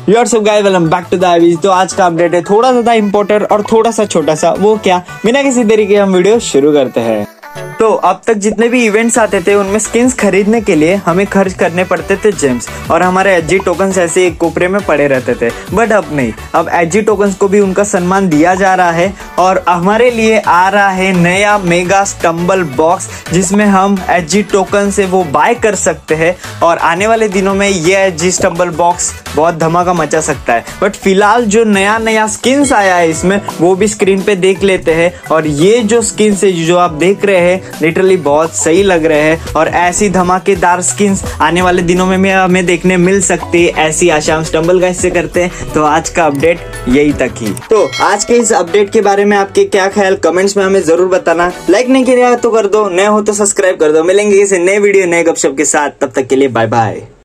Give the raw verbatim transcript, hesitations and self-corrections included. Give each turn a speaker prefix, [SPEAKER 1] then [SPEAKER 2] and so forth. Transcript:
[SPEAKER 1] यार सब guys welcome back to the IVs. तो आज का अपडेट है थोड़ा सा इंपॉर्टेंट और थोड़ा सा छोटा सा। वो क्या, बिना किसी तरीके हम वीडियो शुरू करते हैं। तो अब तक जितने भी इवेंट्स आते थे उनमें स्किन्स खरीदने के लिए हमें खर्च करने पड़ते थे जेम्स, और हमारे एचजी टोकन्स ऐसे एक कोपरे में पड़े रहते थे। बट अब नहीं, अब एचजी टोकन्स को भी उनका सम्मान दिया जा रहा है और हमारे लिए आ रहा है नया मेगा स्टम्बल बॉक्स, जिसमें हम एचजी टोकन से वो बाय कर सकते हैं। और आने वाले दिनों में ये एचजी स्टम्बल बॉक्स बहुत धमाका मचा सकता है। बट फिलहाल जो नया नया स्किन्स आया है इसमें, वो भी स्क्रीन पे देख लेते हैं। और ये जो स्किन्स है जो आप देख रहे हैं लिटरली बहुत सही लग रहे हैं, और ऐसी धमाकेदार स्किन्स आने वाले दिनों में हमें देखने मिल सकती है। ऐसी आशा हम स्टम्बल गाइस से करते हैं। तो आज का अपडेट यही तक ही। तो आज के इस अपडेट के बारे में आपके क्या ख्याल, कमेंट्स में हमें जरूर बताना। लाइक नहीं किया तो कर दो, नए हो तो सब्सक्राइब कर दो। मिलेंगे किसी नए वीडियो नए गपशप के साथ, तब तक के लिए बाय बाय।